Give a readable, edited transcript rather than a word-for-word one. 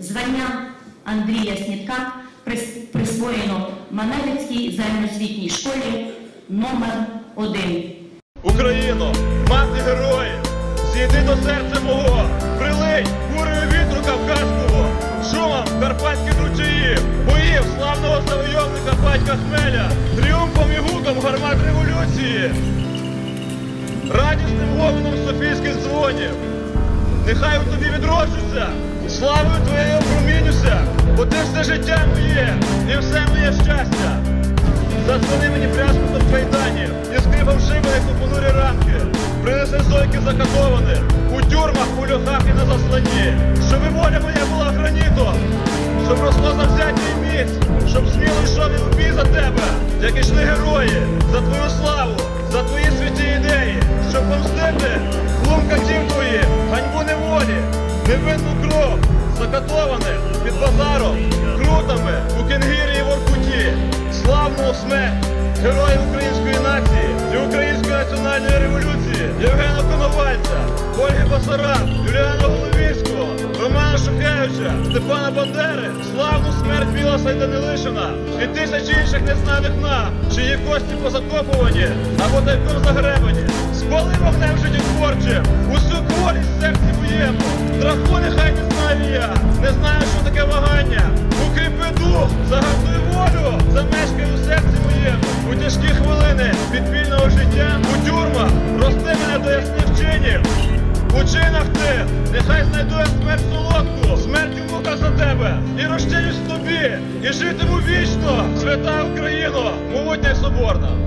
Звання Андрія Снітка присвоєно Маневицькій загальноосвітній школі номер 1. Україно, мати героїв, зійди до серця мого, прилий бурею вітру кавказького, шумом карпатських ручаїв, боїв славного завойовника батька Хмеля, тріумфом і гуком гармат революції, радісним гомоном софійських дзвонів. Нехай у тобі відроджуся, славою твоєю промінюся, бо ти все життя моє і все моє щастя. Задзвони мені брязкотом кайданів і скрипом шибених у понурі рамки. Принеси зойки закатованих у тюрмах, у льохах і на засланні. Щоб і воля моя була гранітом, щоб росло завзяття і міць, щоб сміло йшов і у бій за тебе, як ішли герої, за твою славу, за твої святі ідеї, щоб помстити глум катів твоїх, ганьбу неволі, невинну кров, закатованих під базаром, крутами у Кенгірі і Воркуті. Славну смерть героїв української нації і української національної революції Євгена Коновальця, Ольги Басараб, Юліана Головінського, Романа Шухевича, Степана Бандери, славну смерть Білоса і Данилишина і тисяч інших незнаних нам, чиї кості позакопувані або тайком загребані. Спали вогнем життєтворчим усю кволість в серці моєму. Страху нехай не знаю я, не знаю, що таке вагання. Укріпи дух, загартуй волю, замешкай у серці моєму. У тяжкі хвилини підпільного життя, у тюрмах рости мене до ясних чинів. У чинах ти, нехай знайду я смерть солодку, смерть у муках за тебе, і розчинюсь в тобі, і житиму вічно, свята Україно, могутня й соборна.